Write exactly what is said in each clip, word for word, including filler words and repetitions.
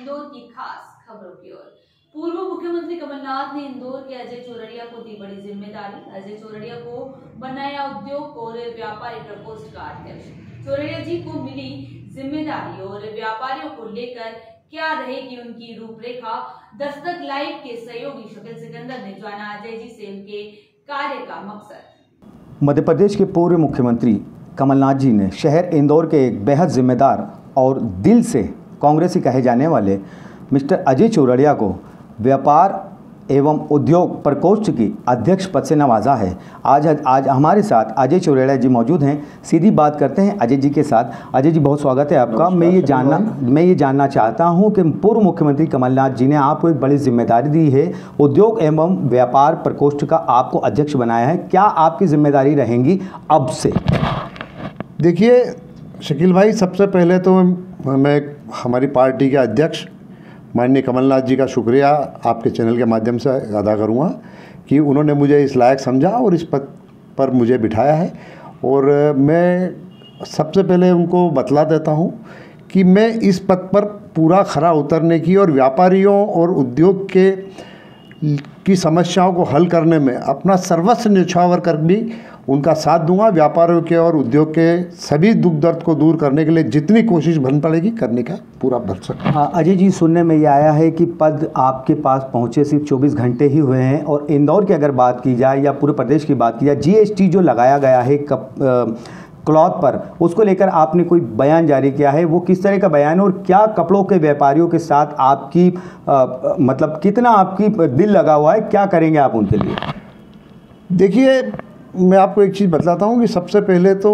इंदौर की खास खबरों की ओर। पूर्व मुख्यमंत्री कमलनाथ ने इंदौर के अजय चौरड़िया को दी बड़ी जिम्मेदारी। अजय चौरड़िया को बनाया उद्योग और व्यापारी प्रकोष्ठ का अध्यक्ष। चौरड़िया जी को मिली जिम्मेदारी और व्यापारियों को लेकर क्या रहेगी उनकी रूपरेखा। दस्तक लाइव के सहयोगी शकील सिकंदर ने जाना अजय जी से उनके कार्य का मकसद। मध्य प्रदेश के पूर्व मुख्यमंत्री कमलनाथ जी ने शहर इंदौर के एक बेहद जिम्मेदार और दिल से कांग्रेसी कहे जाने वाले मिस्टर अजय चौरड़िया को व्यापार एवं उद्योग प्रकोष्ठ की अध्यक्ष पद से नवाजा है। आज आज हमारे साथ अजय चौरड़िया जी मौजूद हैं। सीधी बात करते हैं अजय जी के साथ। अजय जी, बहुत स्वागत है आपका। मैं ये जानना मैं ये जानना चाहता हूं कि पूर्व मुख्यमंत्री कमलनाथ जी ने आपको एक बड़ी जिम्मेदारी दी है, उद्योग एवं व्यापार प्रकोष्ठ का आपको अध्यक्ष बनाया है। क्या आपकी जिम्मेदारी रहेंगी अब से? देखिए शकील भाई, सबसे पहले तो मैं हमारी पार्टी के अध्यक्ष माननीय कमलनाथ जी का शुक्रिया आपके चैनल के माध्यम से अदा करूँगा कि उन्होंने मुझे इस लायक समझा और इस पद पर मुझे बिठाया है। और मैं सबसे पहले उनको बतला देता हूँ कि मैं इस पद पर पूरा खरा उतरने की और व्यापारियों और उद्योग के की समस्याओं को हल करने में अपना सर्वस्व न्यौछावर कर भी उनका साथ दूंगा। व्यापारियों के और उद्योग के सभी दुख दर्द को दूर करने के लिए जितनी कोशिश बन पड़ेगी करने का पूरा भरसक। अजय जी, सुनने में ये आया है कि पद आपके पास पहुंचे सिर्फ चौबीस घंटे ही हुए हैं और इंदौर की अगर बात की जाए या पूरे प्रदेश की बात की जाए, जीएसटी जो लगाया गया है कप क्लॉथ पर, उसको लेकर आपने कोई बयान जारी किया है। वो किस तरह का बयान है और क्या कपड़ों के व्यापारियों के साथ आपकी आ, मतलब कितना आपकी दिल लगा हुआ है, क्या करेंगे आप उनके लिए? देखिए, मैं आपको एक चीज़ बतलाता हूँ कि सबसे पहले तो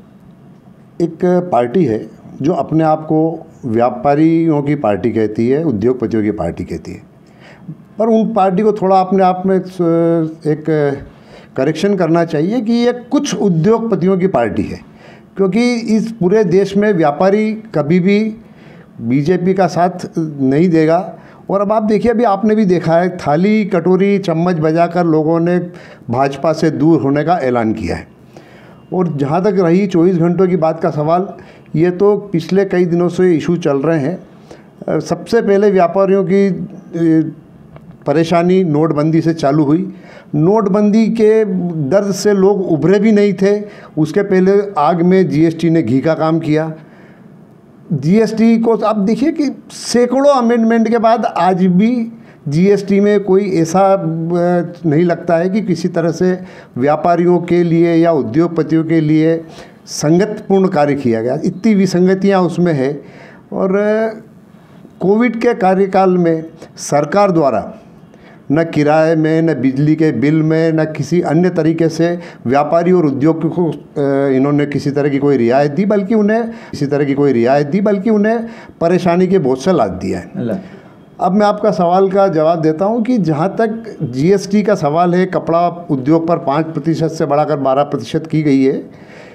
एक पार्टी है जो अपने आप को व्यापारियों की पार्टी कहती है, उद्योगपतियों की पार्टी कहती है, पर उन पार्टी को थोड़ा अपने आप में एक करेक्शन करना चाहिए कि ये कुछ उद्योगपतियों की पार्टी है, क्योंकि इस पूरे देश में व्यापारी कभी भी बीजेपी का साथ नहीं देगा। और अब आप देखिए, अभी आपने भी देखा है, थाली कटोरी चम्मच बजाकर लोगों ने भाजपा से दूर होने का ऐलान किया है। और जहाँ तक रही चौबीस घंटों की बात का सवाल, ये तो पिछले कई दिनों से इशू चल रहे हैं। सबसे पहले व्यापारियों की परेशानी नोटबंदी से चालू हुई। नोटबंदी के दर्द से लोग उभरे भी नहीं थे। उसके पहले आग में जीएसटी ने घी का काम किया। जीएसटी को आप देखिए कि सैकड़ों अमेंडमेंट के बाद आज भी जीएसटी में कोई ऐसा नहीं लगता है कि किसी तरह से व्यापारियों के लिए या उद्योगपतियों के लिए संगतपूर्ण कार्य किया गया। इतनी विसंगतियां उसमें है। और कोविड के कार्यकाल में सरकार द्वारा न किराए में, न बिजली के बिल में, न किसी अन्य तरीके से व्यापारी और उद्योग को इन्होंने किसी तरह की कोई रियायत दी, बल्कि उन्हें किसी तरह की कोई रियायत दी बल्कि उन्हें परेशानी के बोझ से लाद दिया है। अब मैं आपका सवाल का जवाब देता हूं कि जहां तक जीएसटी का सवाल है, कपड़ा उद्योग पर पाँच प्रतिशत से बढ़ाकर बारह प्रतिशत की गई है।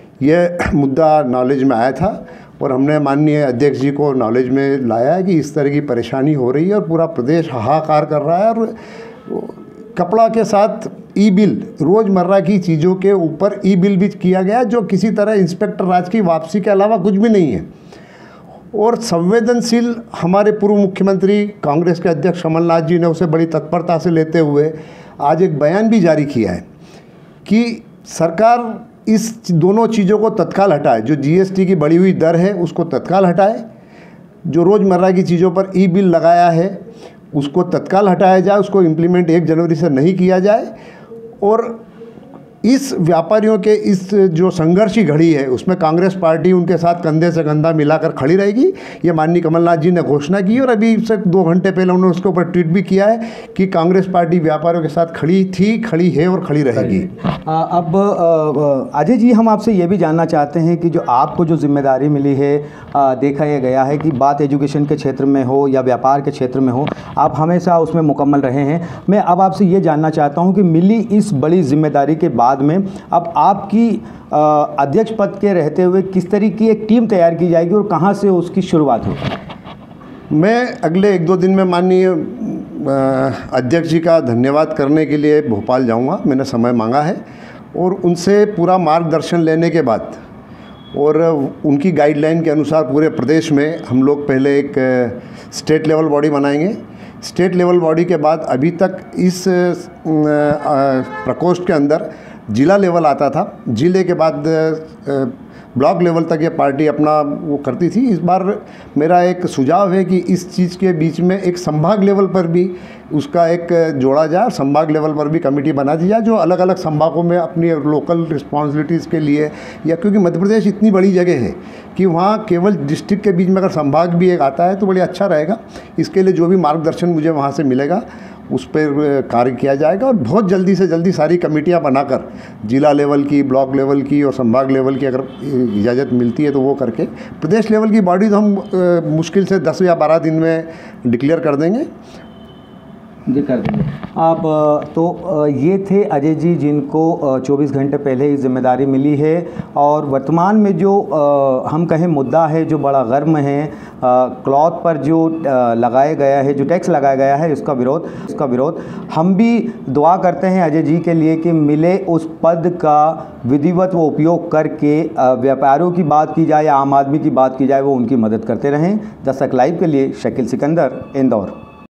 यह मुद्दा नॉलेज में आया था और हमने माननीय अध्यक्ष जी को नॉलेज में लाया है कि इस तरह की परेशानी हो रही है और पूरा प्रदेश हाहाकार कर रहा है। और कपड़ा के साथ ई बिल, रोज़मर्रा की चीज़ों के ऊपर ई बिल भी किया गया, जो किसी तरह इंस्पेक्टर राज की वापसी के अलावा कुछ भी नहीं है। और संवेदनशील हमारे पूर्व मुख्यमंत्री कांग्रेस के अध्यक्ष कमलनाथ जी ने उसे बड़ी तत्परता से लेते हुए आज एक बयान भी जारी किया है कि सरकार इस दोनों चीज़ों को तत्काल हटाए। जो जीएसटी की बढ़ी हुई दर है उसको तत्काल हटाए, जो रोज़मर्रा की चीज़ों पर ई बिल लगाया है उसको तत्काल हटाया जाए, उसको इम्प्लीमेंट एक जनवरी से नहीं किया जाए। और इस व्यापारियों के इस जो संघर्ष की घड़ी है उसमें कांग्रेस पार्टी उनके साथ कंधे से कंधा मिलाकर खड़ी रहेगी। ये माननीय कमलनाथ जी ने घोषणा की और अभी से दो घंटे पहले उन्होंने उसके ऊपर ट्वीट भी किया है कि कांग्रेस पार्टी व्यापारियों के साथ खड़ी थी, खड़ी है और खड़ी रहेगी। अब अजय जी, हम आपसे ये भी जानना चाहते हैं कि जो आपको जो जिम्मेदारी मिली है, आ, देखा यह गया है कि बात एजुकेशन के क्षेत्र में हो या व्यापार के क्षेत्र में हो, आप हमेशा उसमें मुकम्मल रहे हैं। मैं अब आपसे ये जानना चाहता हूँ कि मिली इस बड़ी जिम्मेदारी के बाद में अब आपकी अध्यक्ष पद के रहते हुए किस तरह की एक टीम तैयार की जाएगी और कहां से उसकी शुरुआत होगी? मैं अगले एक दो दिन में माननीय अध्यक्ष जी का धन्यवाद करने के लिए भोपाल जाऊंगा। मैंने समय मांगा है और उनसे पूरा मार्गदर्शन लेने के बाद और उनकी गाइडलाइन के अनुसार पूरे प्रदेश में हम लोग पहले एक स्टेट लेवल बॉडी बनाएंगे। स्टेट लेवल बॉडी के बाद अभी तक इस प्रकोष्ठ के अंदर जिला लेवल आता था, जिले के बाद ब्लॉक लेवल तक ये पार्टी अपना वो करती थी। इस बार मेरा एक सुझाव है कि इस चीज़ के बीच में एक संभाग लेवल पर भी उसका एक जोड़ा जाए, संभाग लेवल पर भी कमेटी बना दी जाए जो अलग अलग संभागों में अपनी लोकल रिस्पॉन्सिबिलिटीज़ के लिए, या क्योंकि मध्य प्रदेश इतनी बड़ी जगह है कि वहाँ केवल डिस्ट्रिक्ट के बीच में अगर संभाग भी एक आता है तो बड़ी अच्छा रहेगा। इसके लिए जो भी मार्गदर्शन मुझे वहाँ से मिलेगा उस पर कार्य किया जाएगा और बहुत जल्दी से जल्दी सारी कमेटियां बनाकर जिला लेवल की, ब्लॉक लेवल की और संभाग लेवल की अगर इजाज़त मिलती है तो वो करके प्रदेश लेवल की बॉडी तो हम आ, मुश्किल से दस या बारह दिन में डिक्लेयर कर देंगे जी कर देंगे आप। तो ये थे अजय जी जिनको चौबीस घंटे पहले ही जिम्मेदारी मिली है और वर्तमान में जो हम कहें मुद्दा है जो बड़ा गर्म है, क्लॉथ पर जो लगाया गया है, जो टैक्स लगाया गया है, उसका विरोध उसका विरोध हम भी दुआ करते हैं अजय जी के लिए कि मिले उस पद का विधिवत वो उपयोग करके व्यापारियों की बात की जाए या आम आदमी की बात की जाए वो उनकी मदद करते रहें। दस्तक लाइव के लिए शकील सिकंदर, इंदौर।